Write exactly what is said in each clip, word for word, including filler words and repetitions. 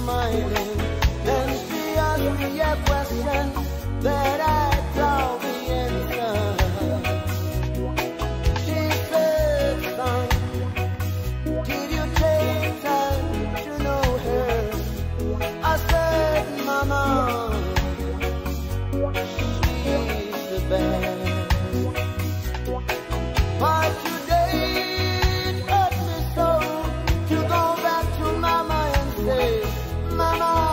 smiling. Then she asked me a question that I doubt the answer. She said, son, did you take time to know her? I said, mama, she's the best. But today it hurt me so to go back to mama and say, mama,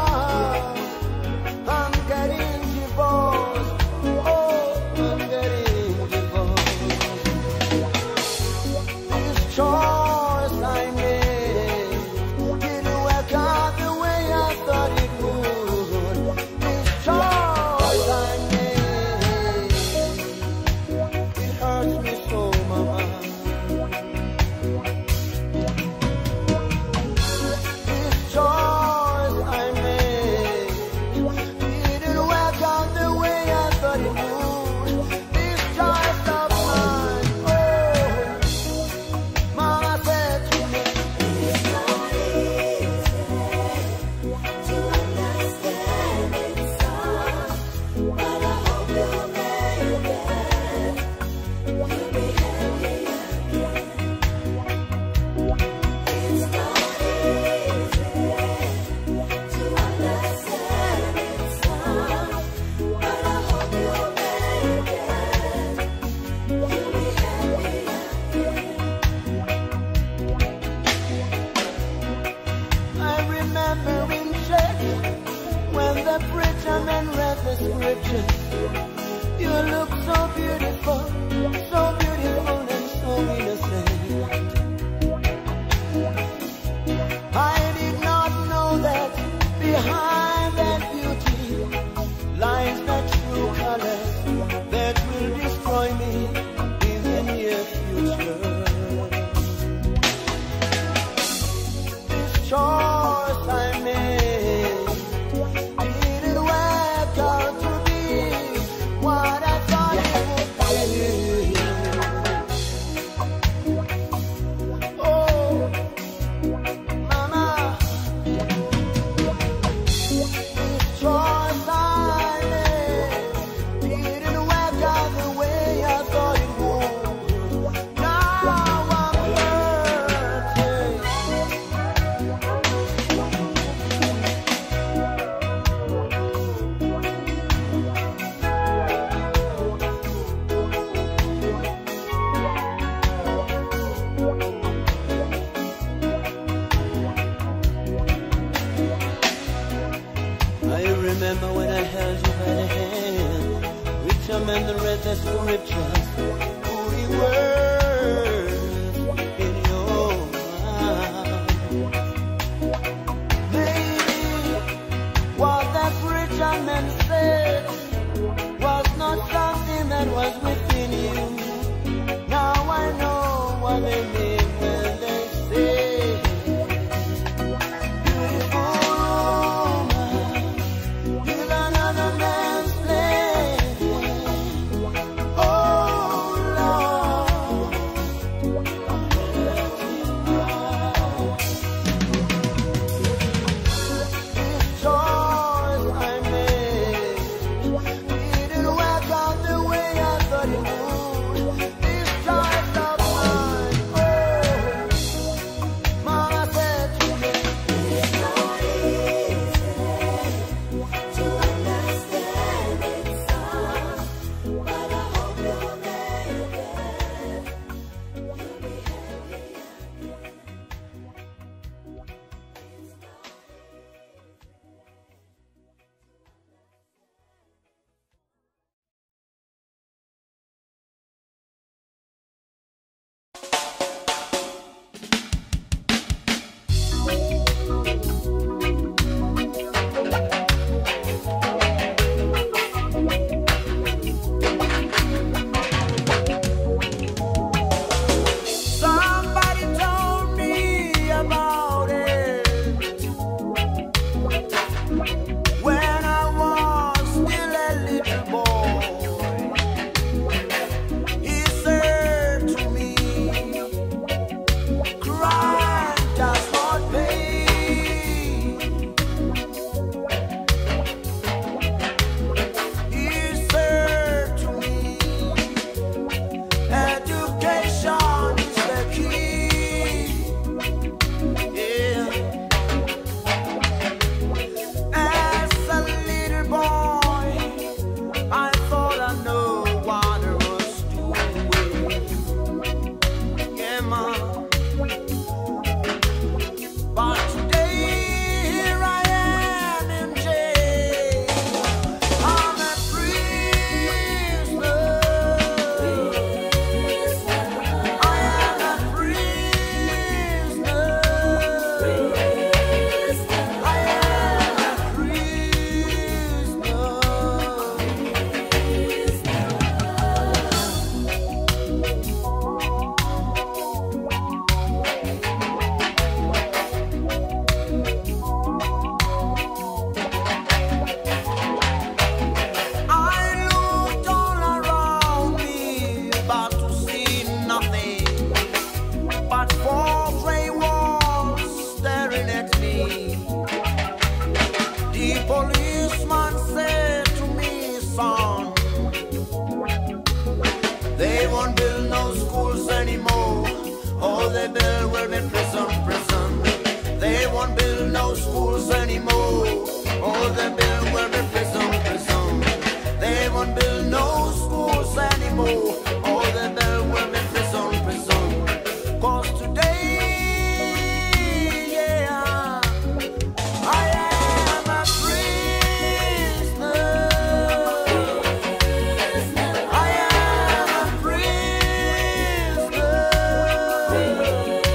they build will be prison, prison. They won't build no schools anymore. All they build will be prison, prison. They won't build no schools anymore. All they build will be prison, prison. Cause today, yeah, I am a prisoner. I am a prisoner.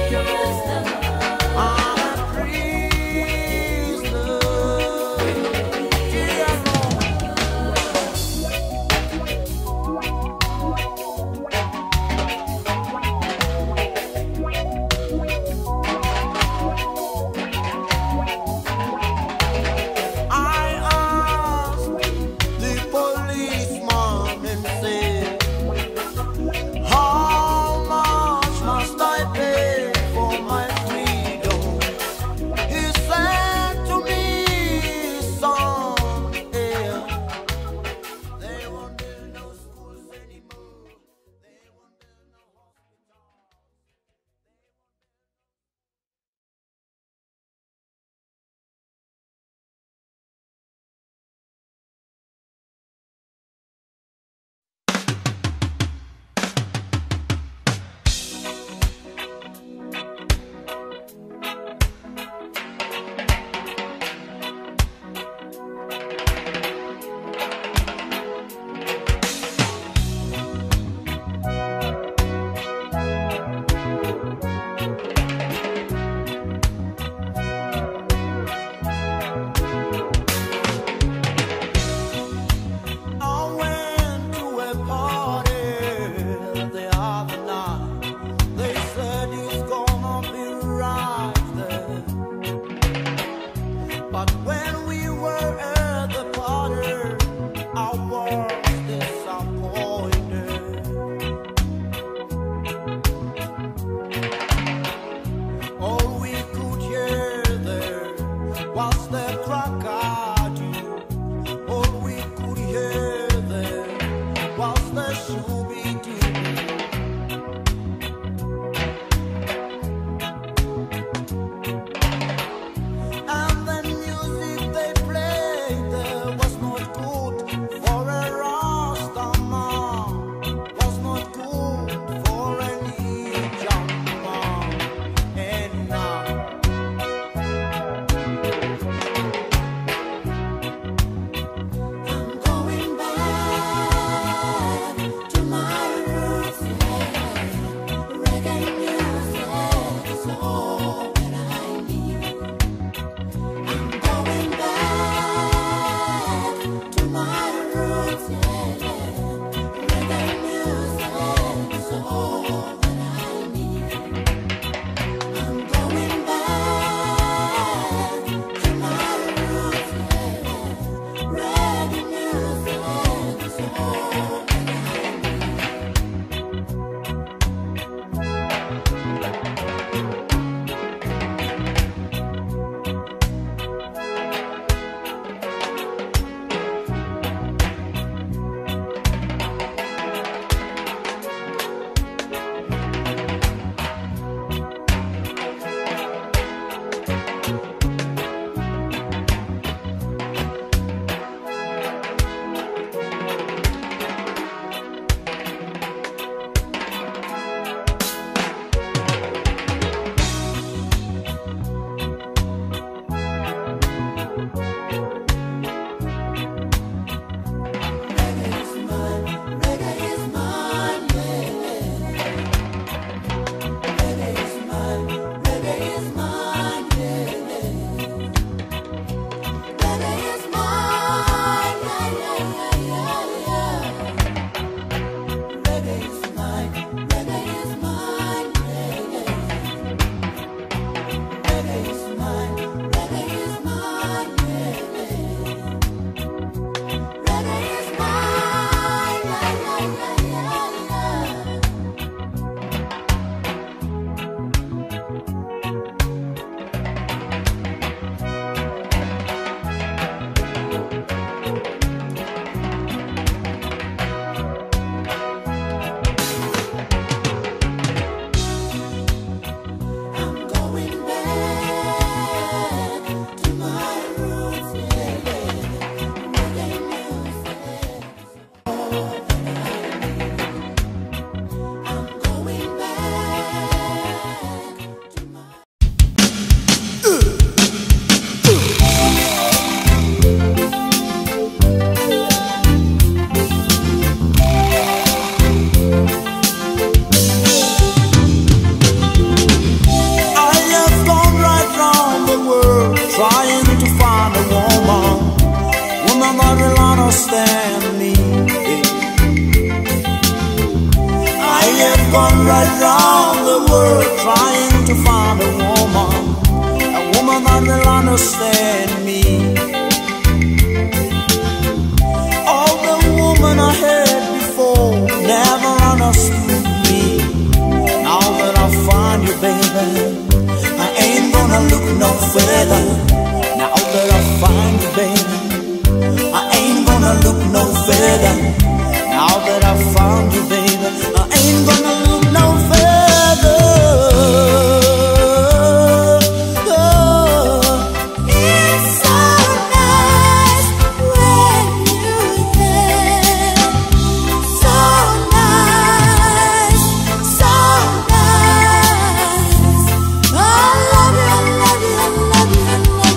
around the world trying to find a woman, a woman that will understand me. All the women I had before never understood me. Now that I find you, baby, I ain't gonna look no further. Now that I find you, baby, I ain't gonna look no further. Now that I found you, baby, I ain't gonna look no further. Oh. It's so nice when you're there. So nice, so nice. I love you, I love you, I love you, I love you.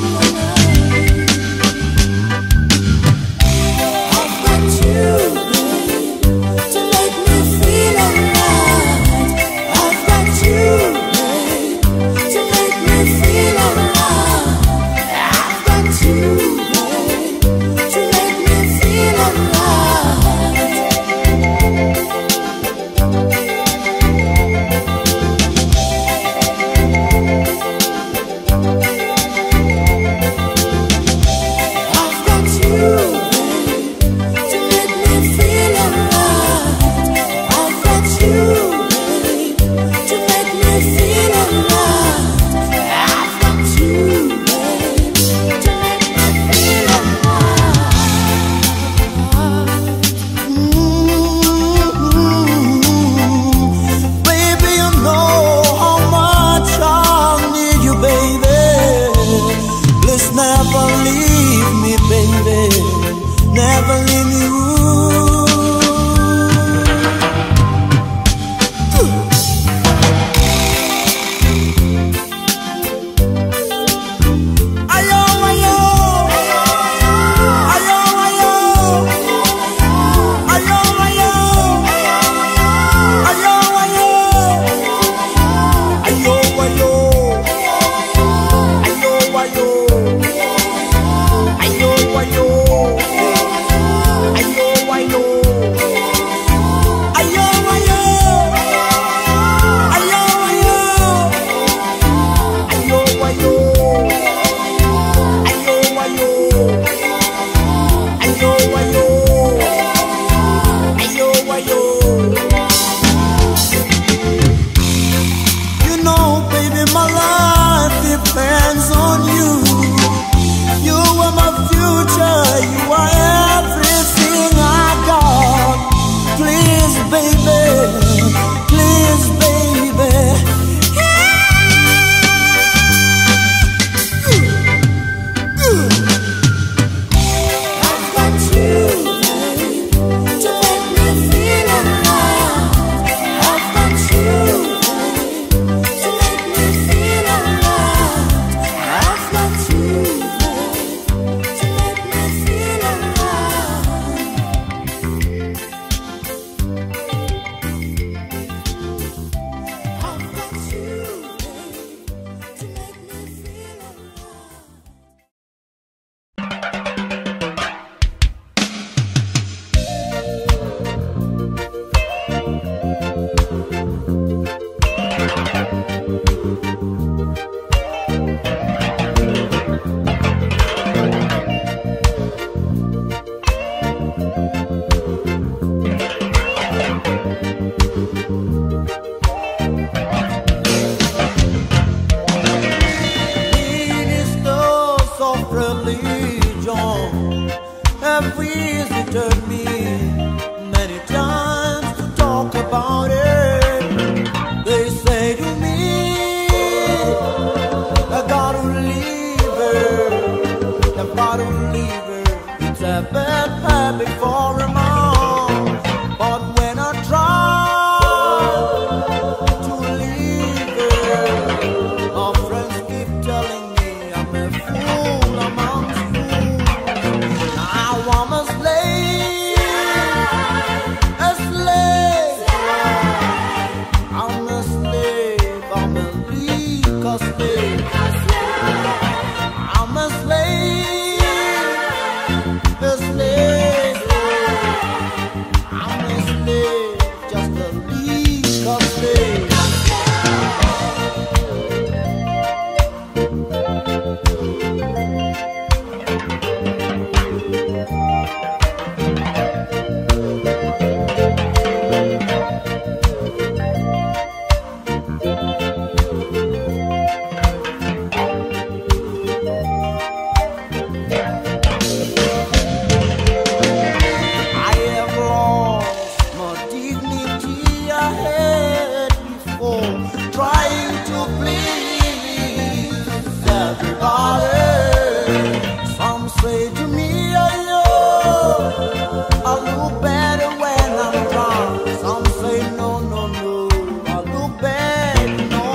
trying to please everybody. Some say to me, oh, I look better when I'm drunk. Some say no, no, no, I look bad, no.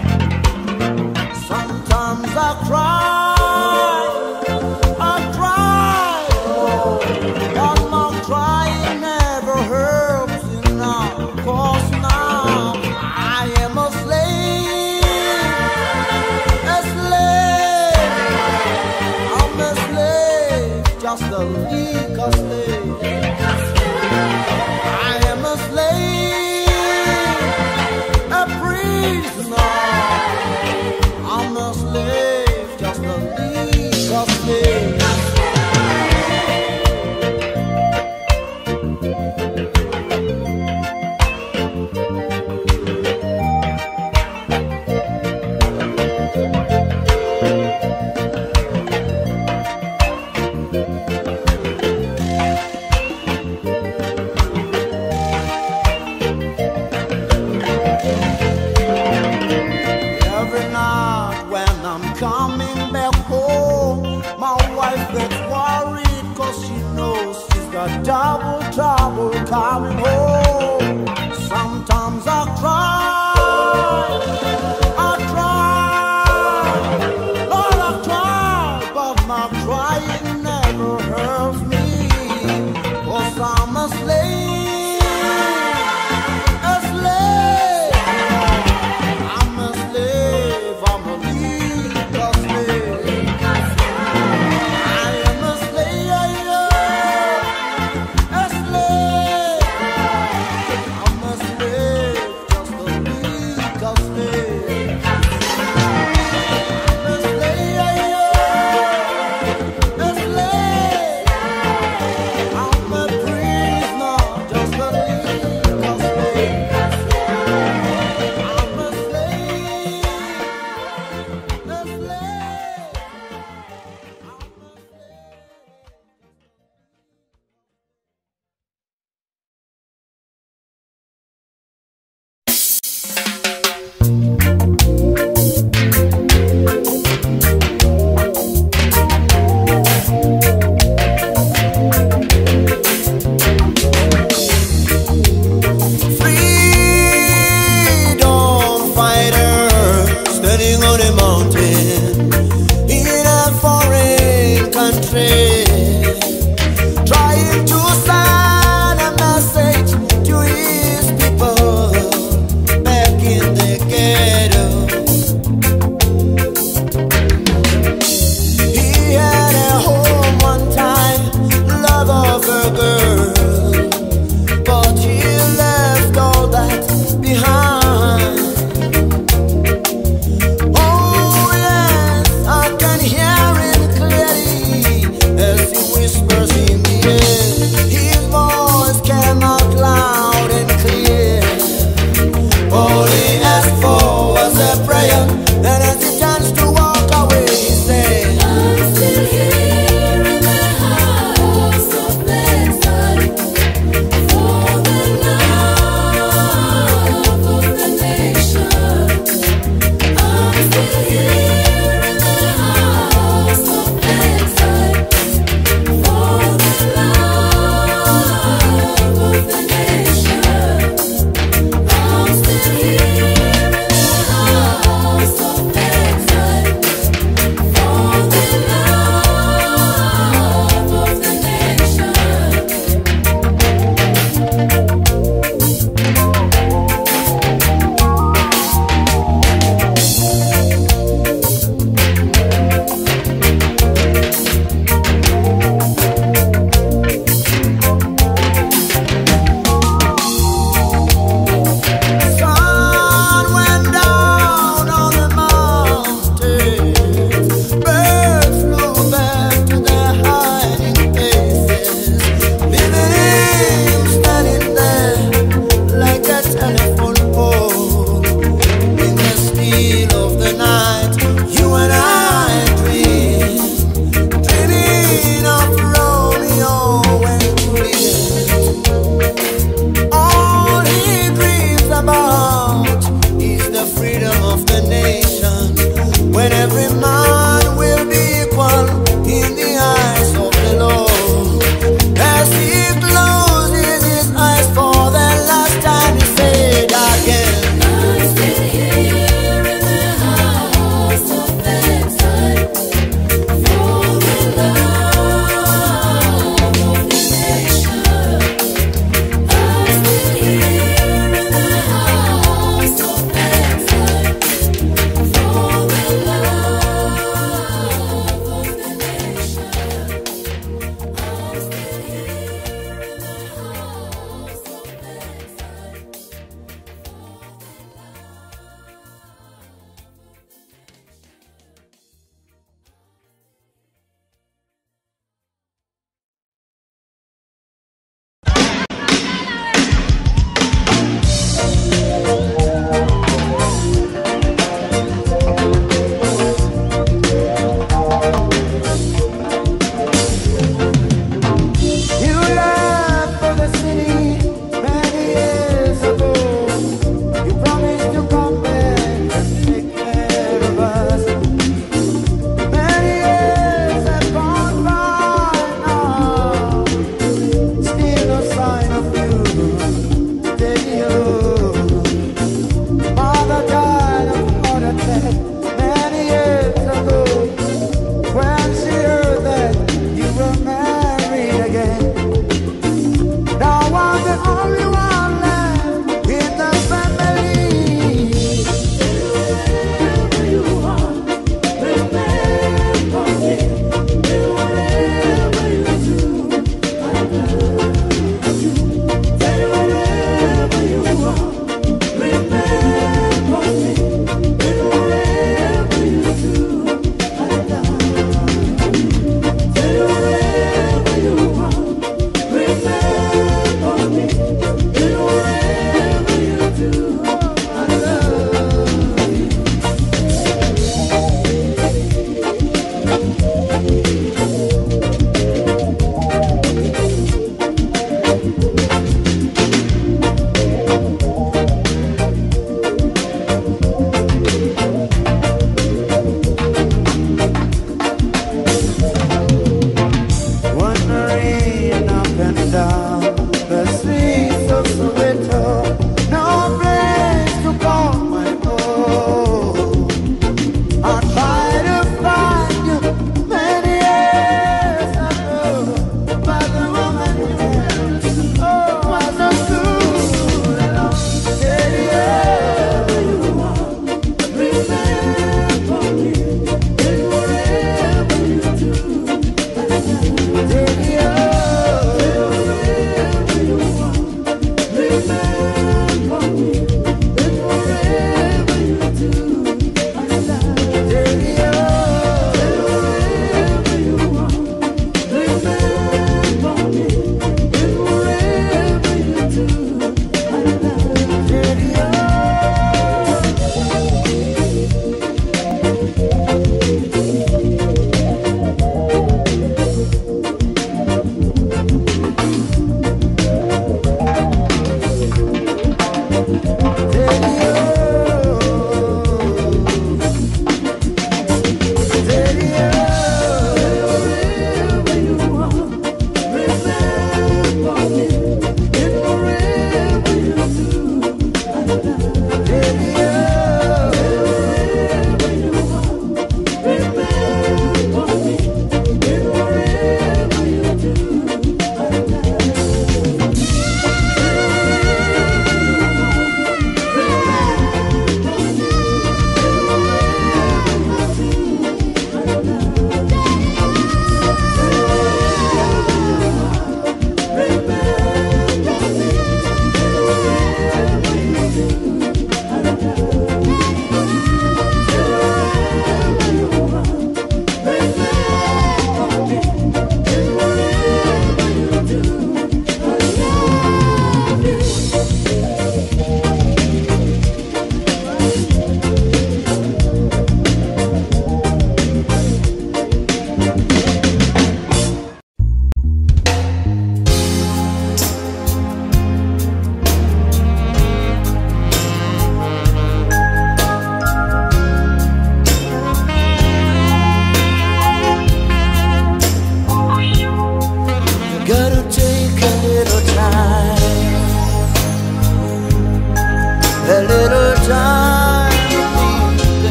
Sometimes I cry, I cry, oh, but my crying never helps you now, 'cause now I am a slave, a slave, I'm a slave, just a legal slave. I am a slave, a prisoner, I'm a slave, just a legal slave. Every night when I'm coming back home, my wife gets worried 'cause she knows she's got double trouble coming home. Sometimes I cry, I cry, Lord, I cry, but my crying never hurts me, 'cause I'm a slave, a slave, I'm a slave, I'm a legal slave. I am a slave, a slave, I'm a slave, just a legal slave. I'm a slave, a slave, I'm a prisoner, just a legal slave. I'm a slave, a slave, I'm a slave. Freedom fighter standing on a mountain in a foreign country, trying to send a message to his people back in the ghetto. He had a home one time, love of a girl, but he left all that behind. Oh yes, I can hear him clearly as he whispers in the air. His voice came out loud and clear. All he asked for was a prayer, and as he turns to walk away, he said, I'm still here in the house of Bedside for the love of the nation. I'm still here in the house of Bedside for the love of the nation. I'm still here in the house of Bedside for the love of the nation. sun went down on the mountain, birds flew back to their hiding places, leaving him standing there like a telephone pole. In the still of the night, you and I dream, dreaming of Romeo and Juliet. All he dreams about is the freedom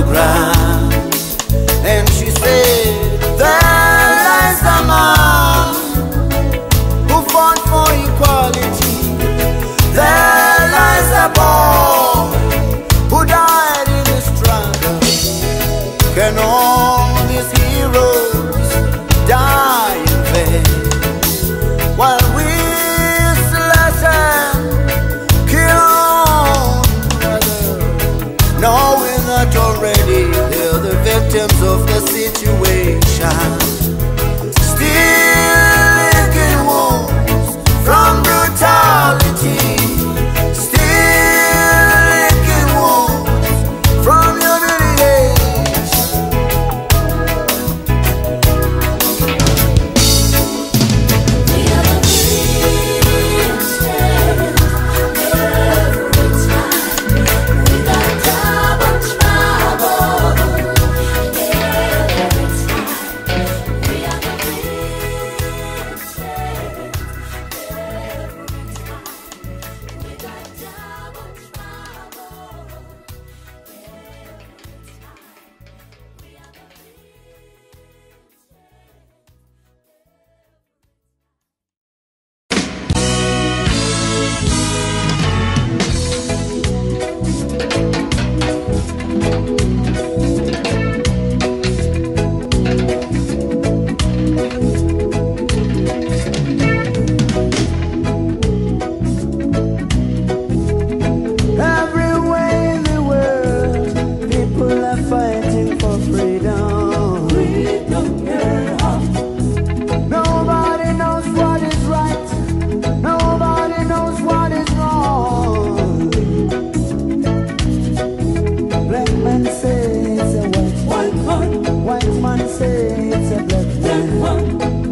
the ground. And she said, there lies a man who fought for equality. There lies a boy who died in the struggle. Can all these heroes die in vain while we slash and kill our brother, knowing that already they're the victims of the situation, still licking wounds from brutality, still licking wounds from humiliation. We are the Christians every time. We got double trouble every time. We are the Christians every time. We got double trouble every time. We are the Everywhere in the world, people are fighting for freedom. freedom, yeah. Nobody knows what is right. Nobody knows what is wrong. Black man say it's a white man. White man, White man say it's a black black man. man,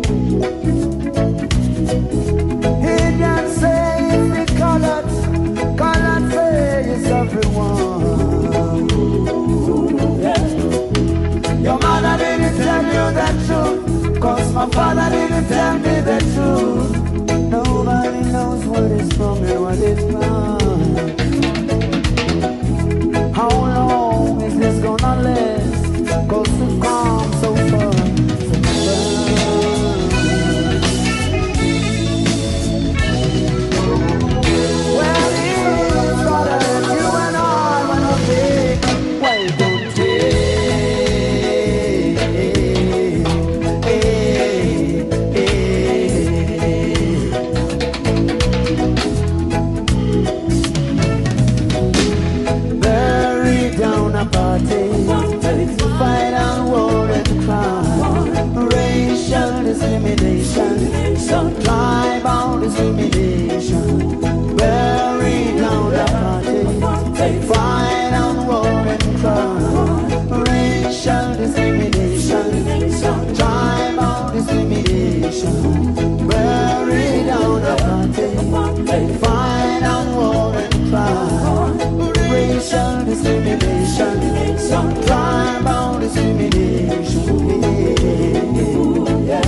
Indian say it's the colored. Colored say it's everyone. yeah. Your mother didn't tell you the truth, cause my father didn't tell me the truth. Nobody knows what is wrong and what is right. How long is this gonna last? Cause we've come so far. Well, it's brother, you and I wanna take. Why don't bury down a party, fight and war and crime, racial discrimination, tribal discrimination. Bury down a party, fight and war and crime, racial discrimination, tribal discrimination. Bury down a party, fight and war and crime, racial discrimination, tribal discrimination. Yeah.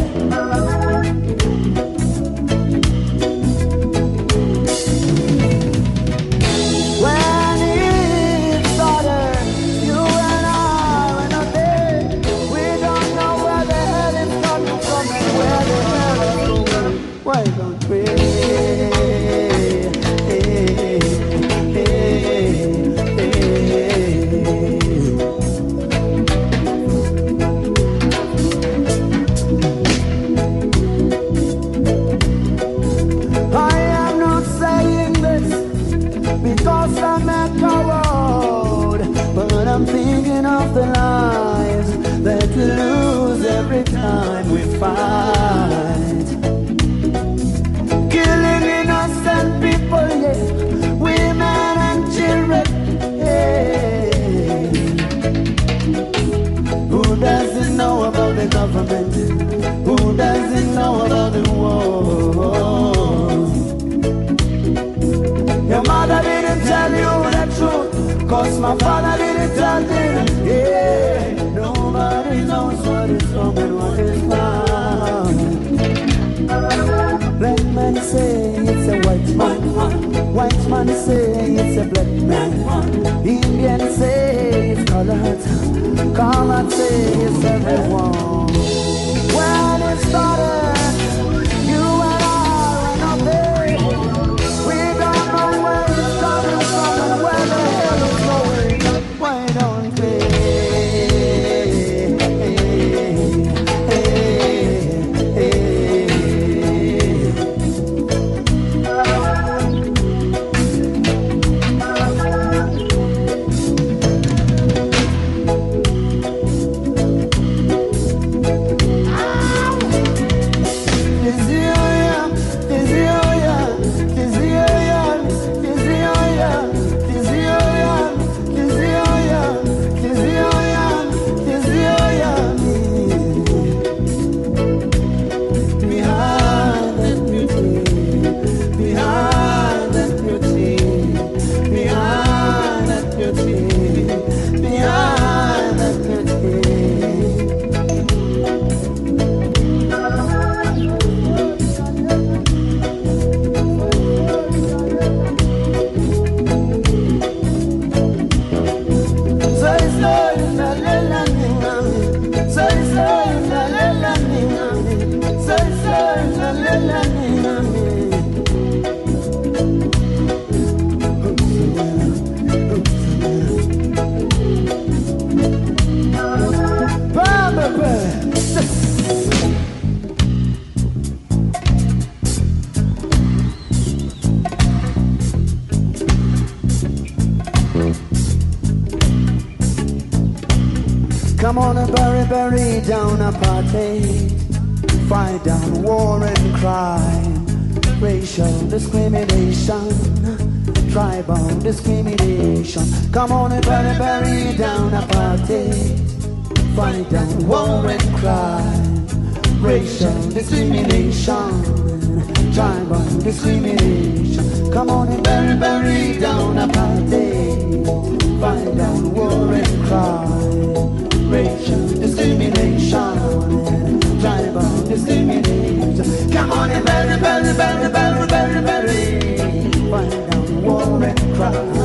When it started, you and I were not there. We don't know where the hell it's coming from and where the hell it's going. Why don't we? I am not saying this because I'm a coward, but I'm thinking of the lives that we lose every time we fight. Killing innocent people, yeah, women and children, yeah. Who doesn't know about the government? Who doesn't know about the war? Your mother didn't tell you the truth, cause my father didn't tell me. Yeah, nobody knows what is wrong and what is right. Black man say it's a white man, white man say it's a black man, Indian say it's colors. Come and say it's everyone. When it started, you and I were nothing. We don't know where it's coming from and where the hell it's going. Why don't we? Come on and bury, bury down apartheid, fight down war and crime, racial discrimination, tribal discrimination. Come on and bury, bury down apartheid, fight down war and crime, racial discrimination, tribal discrimination. Come on and bury, bury down apartheid, fight down war and crime, racial discrimination, tribal discrimination. Come on and bury, bury, bury, bury, bury, bury, fight down war and crime.